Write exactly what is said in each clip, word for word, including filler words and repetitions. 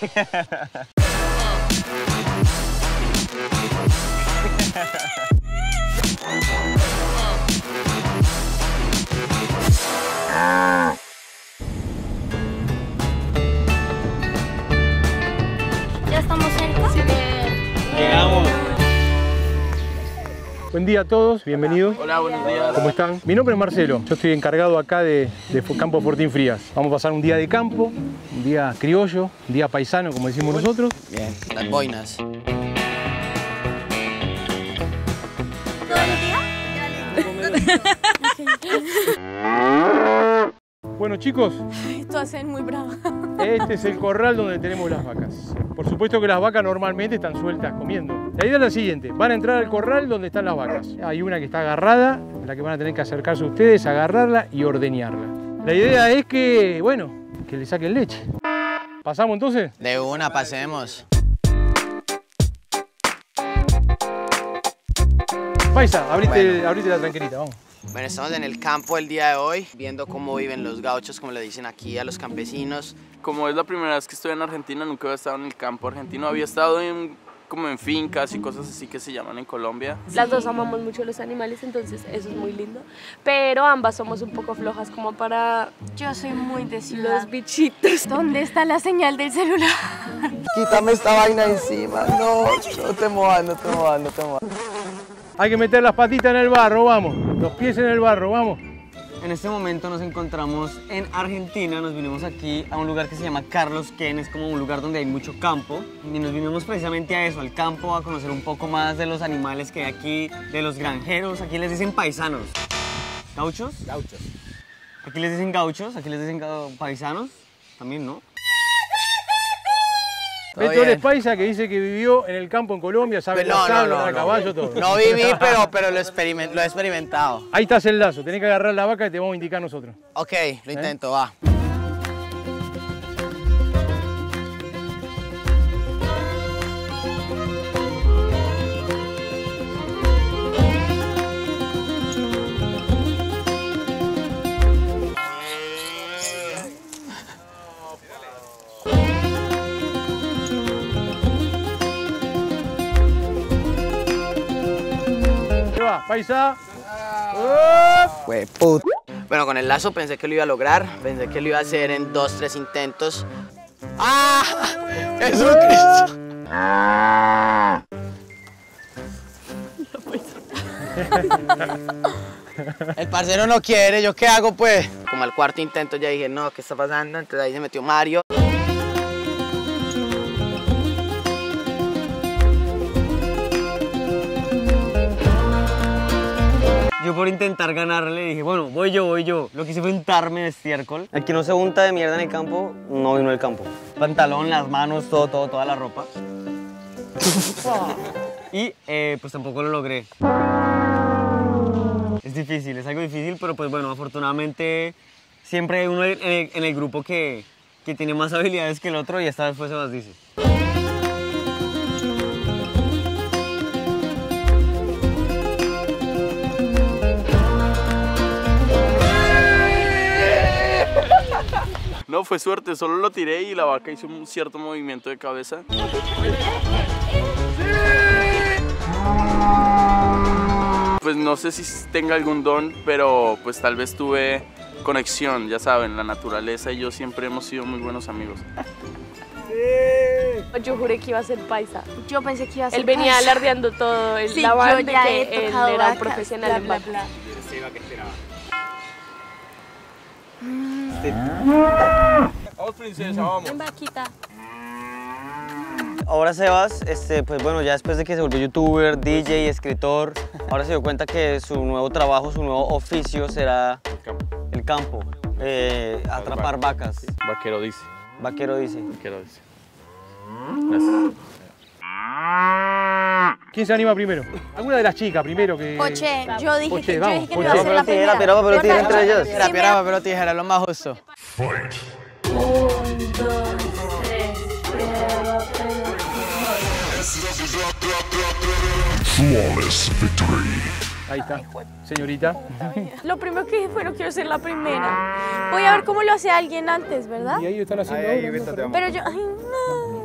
¿Ya estamos cerca? Sí. Llegamos. Buen día a todos, bienvenidos. Hola, buenos días. ¿Cómo están? Mi nombre es Marcelo, yo estoy encargado acá de, de Campo Fortín Frías. Vamos a pasar un día de campo, un día criollo, un día paisano, como decimos nosotros. Bien, las boinas. ¿Todo el día? Bueno chicos, Esto hacen muy brava. este es el corral donde tenemos las vacas. Por supuesto que las vacas normalmente están sueltas comiendo. La idea es la siguiente, van a entrar al corral donde están las vacas. Hay una que está agarrada, a la que van a tener que acercarse ustedes, agarrarla y ordeñarla. La idea es que, bueno, que le saquen leche. ¿Pasamos entonces? De una, pasemos. Paisa, abrite, Bueno. abrite la tranquilita, vamos. Bueno, estamos en el campo el día de hoy, viendo cómo viven los gauchos, como le dicen aquí a los campesinos. Como es la primera vez que estoy en Argentina, nunca había estado en el campo argentino. Había estado en, como en fincas y cosas así que se llaman en Colombia. Las dos amamos mucho los animales, entonces eso es muy lindo. Pero ambas somos un poco flojas como para Yo soy muy de ciudad. los bichitos. ¿Dónde está la señal del celular? Quítame esta vaina encima. No, no te muevas, no te muevas, no te muevas. Hay que meter las patitas en el barro, vamos. Los pies en el barro, vamos. En este momento nos encontramos en Argentina, nos vinimos aquí a un lugar que se llama Carlos Ken, es como un lugar donde hay mucho campo y nos vinimos precisamente a eso, al campo, a conocer un poco más de los animales que hay aquí, de los granjeros, aquí les dicen paisanos. ¿Gauchos? Gauchos. Aquí les dicen gauchos, aquí les dicen ga- paisanos, también, ¿no? Beto es paisa que dice que vivió en el campo en Colombia, sabe No, no, cazar, no, andar a no. caballo, todo. No viví, pero, pero lo, experiment- lo he experimentado. Ahí está el lazo, tenés que agarrar la vaca y te vamos a indicar nosotros. Ok, lo intento, va. ¿Qué va, paisa? Fue puto. Bueno, con el lazo pensé que lo iba a lograr, pensé que lo iba a hacer en dos, tres intentos. ¡Ah! ¡Jesucristo! El parcero no quiere, ¿yo qué hago pues? Como al cuarto intento ya dije, no, ¿qué está pasando? Entonces ahí se metió Mario. Yo por intentar ganarle dije, bueno, voy yo, voy yo. Lo que hice fue untarme de estiércol. El que no se unta de mierda en el campo, no vino al campo. Pantalón, las manos, todo, todo, toda la ropa. Y eh, pues tampoco lo logré. Es difícil, es algo difícil, pero pues bueno, afortunadamente siempre hay uno en el, en el grupo que, que tiene más habilidades que el otro y esta vez fue Sebas dice. No, fue suerte, solo lo tiré y la vaca hizo un cierto movimiento de cabeza. Pues no sé si tenga algún don, pero pues tal vez tuve conexión, ya saben, la naturaleza y yo siempre hemos sido muy buenos amigos. Yo juré que iba a ser paisa. Yo pensé que iba a ser Él venía paisa. alardeando todo el Sí, la yo banda ya que he él tocado era un vacas, profesional bla, en bla, vaca. bla. Vamos, princesa, vamos. En vaquita. Ahora Sebas, este, pues bueno, ya después de que se volvió youtuber, D J, escritor, ahora se dio cuenta que su nuevo trabajo, su nuevo oficio será El campo. el campo, eh, atrapar vacas. Vaquero dice. Vaquero dice. Vaquero dice. Gracias. ¿Quién se anima primero? Alguna de las chicas primero que... Poche, yo dije Poche, que, yo vamos, dije que Poche. no iba a ser la Tijera, primera. piedra, papel o tijera ¿Verdad? entre ellos. Sí, Era me- piedra, papel o tijera, lo más justo. Flawless victory. Ahí está, señorita. Lo primero que dije fue no quiero ser la primera. Voy a ver cómo lo hace alguien antes, ¿verdad? Y ahí lo están haciendo ahora, ¿no? Pero yo, ay, no.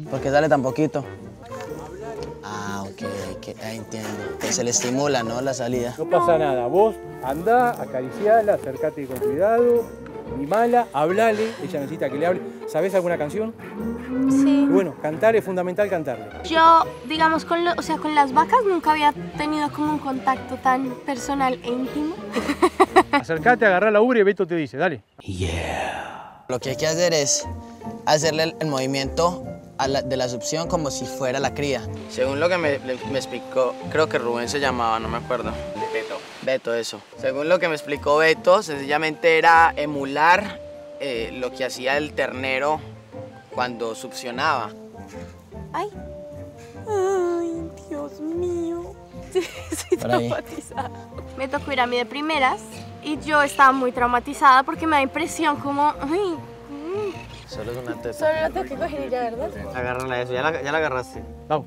¿Por qué sale tan poquito? Ah, ok, que, ah, entiendo. Que se le estimula, ¿no? La salida. No pasa nada, vos andá, acariciala, acercate con cuidado, mimala, hablale, ella necesita que le hable. ¿Sabés alguna canción? Sí. Bueno, cantar es fundamental cantarle. Yo, digamos, con, lo, o sea, con las vacas nunca había tenido como un contacto tan personal e íntimo. Acercate, agarrá la ubre y Beto te dice, dale. Lo que hay que hacer es hacerle el, el movimiento a la, de la succión como si fuera la cría. Según lo que me, me explicó, creo que Rubén se llamaba, no me acuerdo. Beto. Beto, eso. Según lo que me explicó Beto, sencillamente era emular eh, lo que hacía el ternero cuando succionaba. Ay. Ay, Dios mío. Sí, estoy Por ahí. traumatizada. Me tocó ir a mí de primeras y yo estaba muy traumatizada porque me da impresión como... Ay, Solo es una teta. solo la tengo que coger y ya, ¿verdad? Agárrala eso, ya la, ya la agarraste. Vamos.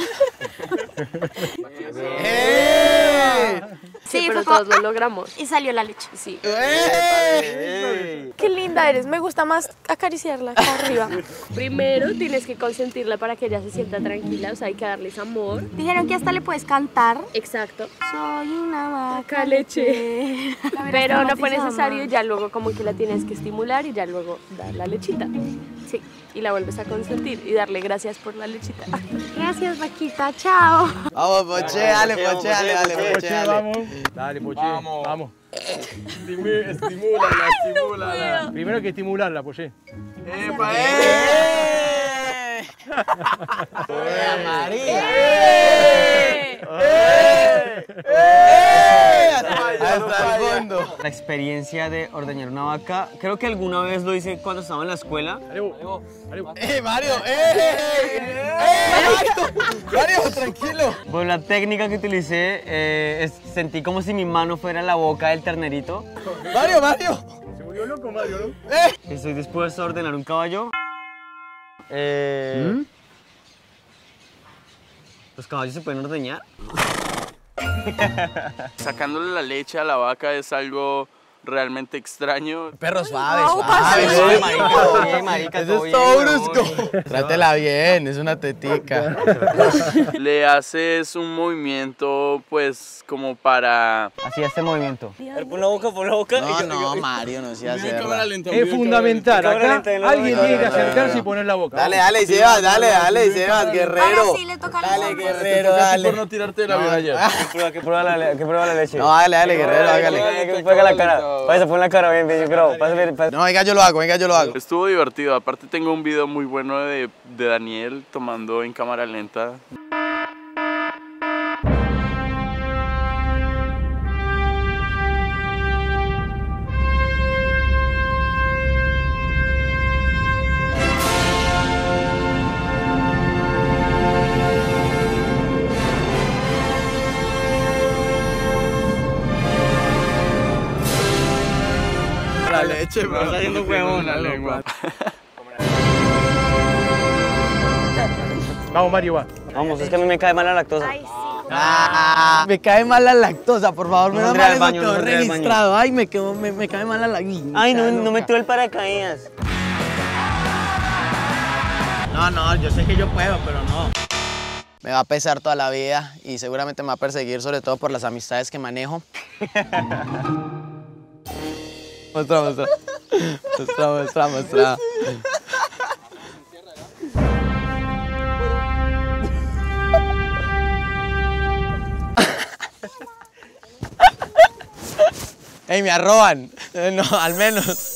¡Eh! Sí, Sí, pero fue como- todos lo logramos. Y salió la leche. Sí. ¡Eh! Qué linda eres, me gusta más acariciarla acá arriba. Primero tienes que consentirla para que ella se sienta tranquila, o sea, hay que darles amor. Dijeron que hasta le puedes cantar. Exacto. Soy una vaca Vaca leche. lechera. Pero no fue Traumatizada. necesario, ya luego como que la tienes que estimular y ya luego dar la lechita. Sí, y la vuelves a consentir y darle gracias por la lechita. Gracias, vaquita, chao. Vamos, Poche, dale, Poche, dale, dale, Poche, Poche, dale. vamos. Dale, Poche, Vamos. vamos. Estimúlala, estimúlala. Primero hay que estimularla, Poche. ¡Epa, ¡Eh! ¡Eh, María! ¡Eh! ¡Eh! Hasta el fondo. La experiencia de ordeñar una vaca, creo que alguna vez lo hice cuando estaba en la escuela. Dale vos, dale vos. ¡Eh, Mario! ¡Eh! ¡Eh! Mario, tranquilo. Pues la técnica que utilicé, eh, es- sentí como si mi mano fuera la boca del ternerito. Mario, Mario. Se volvió loco, Mario, ¿no? ¡Eh! Estoy dispuesto a ordenar un caballo. Eh, ¿Los caballos se pueden ordeñar? Sacándole la leche a la vaca es algo realmente extraño. Perro suave, No, suave. parce. Oye, marica, todo bien, marica, Eso todo es bien, todo huevón. brusco. Trátela bien, es una tetica. Le haces un movimiento pues como para... Hacía este movimiento. Por la boca, por la boca. No, no, Mario, no se hace. Es fundamental. Cámara Acá lenta, no, alguien no, tiene que no, no, acercarse no. y poner la boca. Dale, dale, Sebas, dale, dale, Sebas, guerrero. Ahora sí le toca a los Dale, hombres. guerrero, dale. Por no tirarte de la vida ayer. Que prueba, que prueba la, que prueba la leche. No, dale, dale, guerrero, hágale. Que pega la cara. Pásale, pon la cara bien, bien, yo creo. Pásale, pásale. No, venga, yo lo hago, venga, yo lo hago. Estuvo divertido, aparte tengo un video muy bueno de, de Daniel tomando en cámara lenta. La leche, bro. Está haciendo huevón, la loco. lengua. Vamos, Mario, va. Vamos, es que a mí me cae mal la lactosa. Ay, sí. Ah, me cae mal la lactosa, por favor, No menos entré al mal eso baño, quedó no entré al baño. registrado. Ay, me, quedó, me, me cae mal la lactosa. Ay, no, no metió el paracaídas. No, no, yo sé que yo puedo, pero no. Me va a pesar toda la vida y seguramente me va a perseguir, sobre todo por las amistades que manejo. Muestra, muestra. Muestra, muestra, muestra. Ey, me arroban. Eh, No, al menos.